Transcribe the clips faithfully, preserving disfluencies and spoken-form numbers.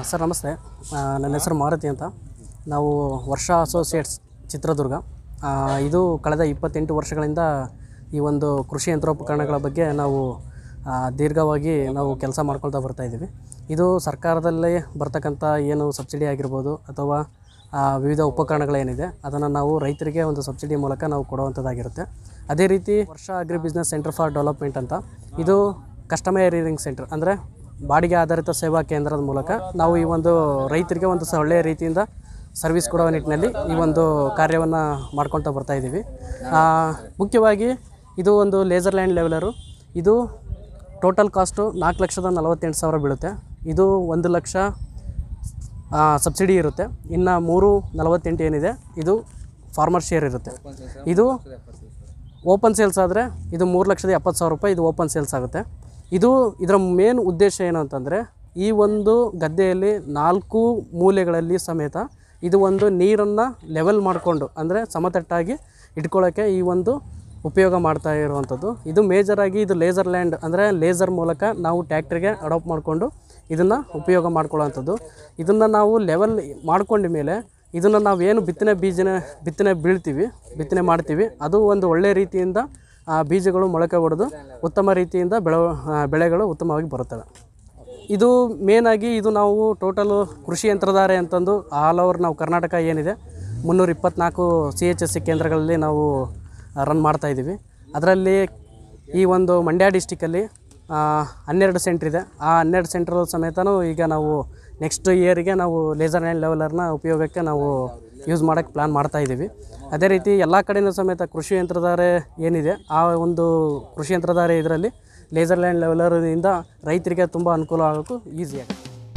Sir ನಮಸ್ತೆ. ನನ್ನ ಹೆಸರು ಮಾರುತಿ ಅಂತ. ನಾವು ವರ್ಷ ಅಸೋಸಿಯೇಟ್ಸ್ ಚಿತ್ರದುರ್ಗ. ಇದು ಕಳೆದ ಇಪ್ಪತ್ತೆಂಟು ವರ್ಷಗಳಿಂದ ಈ ಒಂದು ಕೃಷಿ ಯಂತ್ರೋಪಕರಣಗಳ ಬಗ್ಗೆ ನಾವು ದೀರ್ಘವಾಗಿ ನಾವು ಕೆಲಸ ಮಾಡ್ಕೊಳ್ತಾ ಬರ್ತಾಯಿದ್ದೀವಿ. ಇದು ಸರ್ಕಾರದಲ್ಲೇ ಬರ್ತಕ್ಕಂಥ ಏನು ಸಬ್ಸಿಡಿ ಆಗಿರ್ಬೋದು ಅಥವಾ ವಿವಿಧ ಉಪಕರಣಗಳೇನಿದೆ ಅದನ್ನು ನಾವು ರೈತರಿಗೆ ಒಂದು ಸಬ್ಸಿಡಿ ಮೂಲಕ ನಾವು ಕೊಡುವಂಥದ್ದಾಗಿರುತ್ತೆ. ಅದೇ ರೀತಿ ವರ್ಷ agri business centre for development ಅಂತ, ಇದು ಕಸ್ಟಮರ್ ಹಿಯರಿಂಗ್ ಸೆಂಟರ್ ಅಂದರೆ ಬಾಡಿಗೆ ಆಧಾರಿತ ಸೇವಾ ಕೇಂದ್ರದ ಮೂಲಕ ನಾವು ಈ ಒಂದು ರೈತರಿಗೆ ಒಂದು ಸ ಒಳ್ಳೆಯ ರೀತಿಯಿಂದ ಸರ್ವಿಸ್ ಕೊಡೋ ನಿಟ್ಟಿನಲ್ಲಿ ಈ ಒಂದು ಕಾರ್ಯವನ್ನು ಮಾಡ್ಕೊಳ್ತಾ ಬರ್ತಾಯಿದ್ದೀವಿ. ಮುಖ್ಯವಾಗಿ ಇದು ಒಂದು ಲೇಸರ್ ಲ್ಯಾಂಡ್ ಲೆವೆಲರು. ಇದು ಟೋಟಲ್ ಕಾಸ್ಟು ನಾಲ್ಕು ಲಕ್ಷದ ನಲವತ್ತೆಂಟು ಸಾವಿರ ಬೀಳುತ್ತೆ. ಇದು ಒಂದು ಲಕ್ಷ ಸಬ್ಸಿಡಿ ಇರುತ್ತೆ. ಇನ್ನು ಮೂರು ನಲವತ್ತೆಂಟು ಏನಿದೆ ಇದು ಫಾರ್ಮರ್ ಶೇರ್ ಇರುತ್ತೆ. ಇದು ಓಪನ್ ಸೇಲ್ಸ್ ಆದರೆ ಇದು ಮೂರು ಲಕ್ಷದ ಎಪ್ಪತ್ತು ಸಾವಿರ ರೂಪಾಯಿ ಇದು ಓಪನ್ ಸೇಲ್ಸ್ ಆಗುತ್ತೆ. ಇದು ಇದರ ಮೇನ್ ಉದ್ದೇಶ ಏನು ಅಂತಂದರೆ, ಈ ಒಂದು ಗದ್ದೆಯಲ್ಲಿ ನಾಲ್ಕು ಮೂಲೆಗಳಲ್ಲಿ ಸಮೇತ ಇದು ಒಂದು ನೀರನ್ನು ಲೆವೆಲ್ ಮಾಡಿಕೊಂಡು ಅಂದರೆ ಸಮತಟ್ಟಾಗಿ ಇಟ್ಕೊಳ್ಳೋಕ್ಕೆ ಈ ಒಂದು ಉಪಯೋಗ ಮಾಡ್ತಾ ಇರುವಂಥದ್ದು. ಇದು ಮೇಜರಾಗಿ ಇದು ಲೇಸರ್ ಲ್ಯಾಂಡ್ ಅಂದರೆ ಲೇಸರ್ ಮೂಲಕ ನಾವು ಟ್ಯಾಕ್ಟ್ರಿಗೆ ಅಡಾಪ್ಟ್ ಮಾಡಿಕೊಂಡು ಇದನ್ನು ಉಪಯೋಗ ಮಾಡ್ಕೊಳ್ಳೋವಂಥದ್ದು. ಇದನ್ನು ನಾವು ಲೆವೆಲ್ ಮಾಡ್ಕೊಂಡ ಮೇಲೆ ಇದನ್ನು ನಾವೇನು ಬಿತ್ತನೆ ಬೀಜನ ಬಿತ್ತನೆ ಬೀಳ್ತೀವಿ ಬಿತ್ತನೆ ಮಾಡ್ತೀವಿ ಅದು ಒಂದು ಒಳ್ಳೆಯ ರೀತಿಯಿಂದ ಆ ಬೀಜಗಳು ಮೊಳಕೆ ಹೊಡೆದು ಉತ್ತಮ ರೀತಿಯಿಂದ ಬೆಳೆ ಬೆಳೆಗಳು ಉತ್ತಮವಾಗಿ ಬರುತ್ತವೆ. ಇದು ಮೇನಾಗಿ ಇದು ನಾವು ಟೋಟಲು ಕೃಷಿ ಯಂತ್ರಧಾರೆ ಅಂತಂದು ಆಲ್ ಓವರ್ ನಾವು ಕರ್ನಾಟಕ ಏನಿದೆ ಮುನ್ನೂರ ಇಪ್ಪತ್ತ್ನಾಲ್ಕು ಸಿ ಎಚ್ ಎಸ್ ಸಿ ಕೇಂದ್ರಗಳಲ್ಲಿ ನಾವು ರನ್ ಮಾಡ್ತಾಯಿದ್ದೀವಿ. ಅದರಲ್ಲಿ ಈ ಒಂದು ಮಂಡ್ಯ ಡಿಸ್ಟಿಕಲ್ಲಿ ಹನ್ನೆರಡು ಸೆಂಟ್ರ್ ಇದೆ. ಆ ಹನ್ನೆರಡು ಸೆಂಟ್ರ್ ಸಮೇತನೂ ಈಗ ನಾವು ನೆಕ್ಸ್ಟ್ ಇಯರಿಗೆ ನಾವು ಲೇಸರ್ ಲ್ಯಾಂಡ್ ಲೆವೆಲರ್ನ ಉಪಯೋಗಕ್ಕೆ ನಾವು ಯೂಸ್ ಮಾಡೋಕ್ಕೆ ಪ್ಲ್ಯಾನ್ ಮಾಡ್ತಾಯಿದ್ದೀವಿ. ಅದೇ ರೀತಿ ಎಲ್ಲ ಕಡೆಯೂ ಸಮೇತ ಕೃಷಿ ಯಂತ್ರಧಾರೆ ಏನಿದೆ ಆ ಒಂದು ಕೃಷಿ ಯಂತ್ರಧಾರೆ ಇದರಲ್ಲಿ ಲೇಸರ್ ಲ್ಯಾಂಡ್ ಲೆವೆಲರಿಂದ ರೈತರಿಗೆ ತುಂಬ ಅನುಕೂಲ ಆಗೋಕ್ಕೂ ಈಸಿಯಾಗಿದೆ.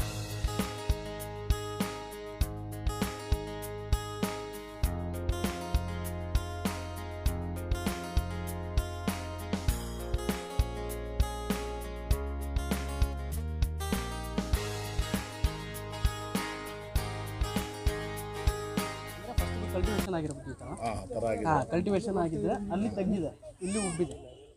ಕಲ್ಟಿವೇಷನ್ ಆಗಿರ್ಬೇಕಿತ್ತು. ಹಾಂ, ಕಲ್ಟಿವೇಷನ್ ಆಗಿದ್ದರೆ ಅಲ್ಲಿ ತೆಗೆದಿದೆ, ಇಲ್ಲಿ ಉಬ್ಬಿದೆ.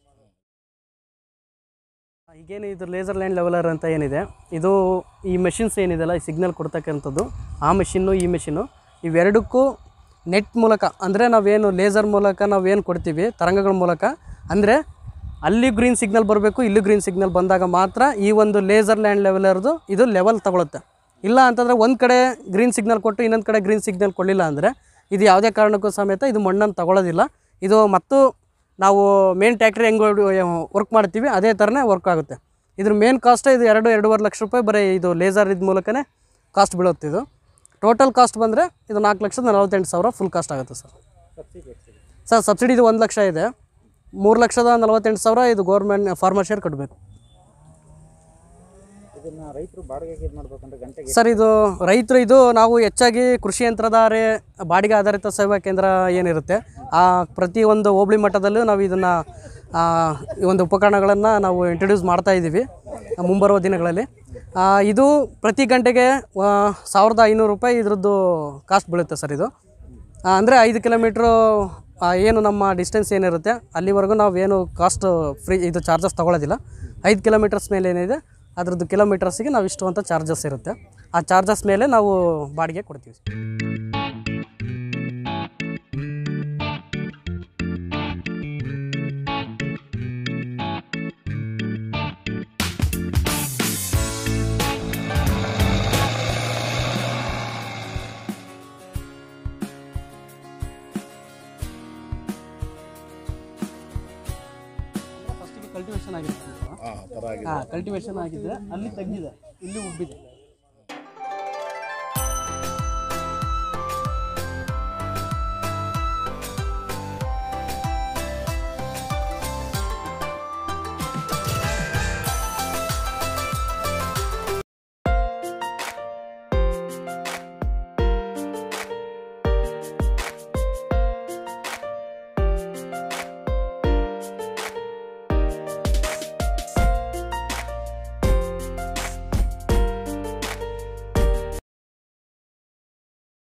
ಈಗೇನು ಇದು ಲೇಸರ್ ಲ್ಯಾಂಡ್ ಲೆವೆಲರ್ ಅಂತ ಏನಿದೆ, ಇದು ಈ ಮೆಷಿನ್ಸ್ ಏನಿದೆಲ್ಲ ಈ ಸಿಗ್ನಲ್ ಕೊಡ್ತಕ್ಕಂಥದ್ದು, ಆ ಮೆಷಿನ್ನು ಈ ಮೆಷಿನ್ನು ಇವೆರಡಕ್ಕೂ ನೆಟ್ ಮೂಲಕ ಅಂದರೆ ನಾವೇನು ಲೇಸರ್ ಮೂಲಕ ನಾವೇನು ಕೊಡ್ತೀವಿ ತರಂಗಗಳ ಮೂಲಕ, ಅಂದರೆ ಅಲ್ಲಿ ಗ್ರೀನ್ ಸಿಗ್ನಲ್ ಬರಬೇಕು, ಇಲ್ಲಿ ಗ್ರೀನ್ ಸಿಗ್ನಲ್ ಬಂದಾಗ ಮಾತ್ರ ಈ ಒಂದು ಲೇಸರ್ ಲ್ಯಾಂಡ್ ಲೆವೆಲರ್ದು ಇದು ಲೆವೆಲ್ ತಗೊಳುತ್ತೆ. ಇಲ್ಲ ಅಂತಂದರೆ ಒಂದು ಕಡೆ ಗ್ರೀನ್ ಸಿಗ್ನಲ್ ಕೊಟ್ಟು ಇನ್ನೊಂದು ಕಡೆ ಗ್ರೀನ್ ಸಿಗ್ನಲ್ ಕೊಡಲಿಲ್ಲ ಅಂದರೆ ಇದು ಯಾವುದೇ ಕಾರಣಕ್ಕೂ ಸಮೇತ ಇದು ಮಣ್ಣನ್ನು ತಗೊಳ್ಳೋದಿಲ್ಲ. ಇದು ಮತ್ತು ನಾವು ಮೇನ್ ಟ್ಯಾಕ್ಟ್ರಿ ಹೆಂಗೆ ವರ್ಕ್ ಮಾಡ್ತೀವಿ ಅದೇ ಥರನೇ ವರ್ಕ್ ಆಗುತ್ತೆ. ಇದ್ರ ಮೇನ್ ಕಾಸ್ಟ್ ಇದು ಎರಡು ಎರಡೂವರೆ ಲಕ್ಷ ರೂಪಾಯಿ ಬರೀ ಇದು ಲೇಸರ್ ಇದ ಮೂಲಕನೇ ಕಾಸ್ಟ್ ಬೀಳುತ್ತೆ. ಇದು ಟೋಟಲ್ ಕಾಸ್ಟ್ ಬಂದರೆ ಇದು ನಾಲ್ಕು ಲಕ್ಷದ ನಲವತ್ತೆಂಟು ಸಾವಿರ ಫುಲ್ ಕಾಸ್ಟ್ ಆಗುತ್ತೆ ಸರ್. ಸರ್ ಸಬ್ಸಿಡಿ ಇದು ಒಂದು ಲಕ್ಷ ಇದೆ. ಮೂರು ಲಕ್ಷದ ನಲವತ್ತೆಂಟು ಸಾವಿರ ಇದು ಗೌರ್ಮೆಂಟ್ ಫಾರ್ಮರ್ ಶೇರ್ ಕಟ್ಟಬೇಕು ಸರ್. ಇದು ರೈತರು ಇದು ನಾವು ಹೆಚ್ಚಾಗಿ ಕೃಷಿ ಯಂತ್ರಧಾರೆ ಬಾಡಿಗೆ ಆಧಾರಿತ ಸೇವಾ ಕೇಂದ್ರ ಏನಿರುತ್ತೆ ಆ ಪ್ರತಿಯೊಂದು ಹೋಬಳಿ ಮಟ್ಟದಲ್ಲೂ ನಾವು ಇದನ್ನು ಈ ಒಂದು ಉಪಕರಣಗಳನ್ನು ನಾವು ಇಂಟ್ರೊಡ್ಯೂಸ್ ಮಾಡ್ತಾಯಿದ್ದೀವಿ ಮುಂಬರುವ ದಿನಗಳಲ್ಲಿ. ಇದು ಪ್ರತಿ ಗಂಟೆಗೆ ಸಾವಿರದ ಐನೂರು ರೂಪಾಯಿ ಇದ್ರದ್ದು ಕಾಸ್ಟ್ ಬೀಳುತ್ತೆ ಸರ್. ಇದು ಅಂದರೆ ಐದು ಕಿಲೋಮೀಟ್ರು ಏನು ನಮ್ಮ ಡಿಸ್ಟೆನ್ಸ್ ಏನಿರುತ್ತೆ ಅಲ್ಲಿವರೆಗೂ ನಾವು ಏನು ಕಾಸ್ಟ್ ಫ್ರೀ ಇದು ಚಾರ್ಜಸ್ ತೊಗೊಳ್ಳೋದಿಲ್ಲ. ಐದು ಕಿಲೋಮೀಟರ್ಸ್ ಮೇಲೆ ಏನಿದೆ ಅದರದ್ದು ಕಿಲೋಮೀಟರ್ಸಿಗೆ ನಾವು ಇಷ್ಟು ಅಂತ ಚಾರ್ಜಸ್ ಇರುತ್ತೆ. ಆ ಚಾರ್ಜಸ್ ಮೇಲೆ ನಾವು ಬಾಡಿಗೆ ಕೊಡ್ತೀವಿ. ಫಸ್ಟಿಗೆ ಕಲ್ಟಿವೇಷನ್ ಆಗಿರುತ್ತೆ. ಹಾಂ, ಕಲ್ಟಿವೇಷನ್ ಆಗಿದ್ದರೆ ಅಲ್ಲಿ ತೆಗೆದಿದೆ, ಇಲ್ಲಿ ಉಬ್ಬಿದೆ.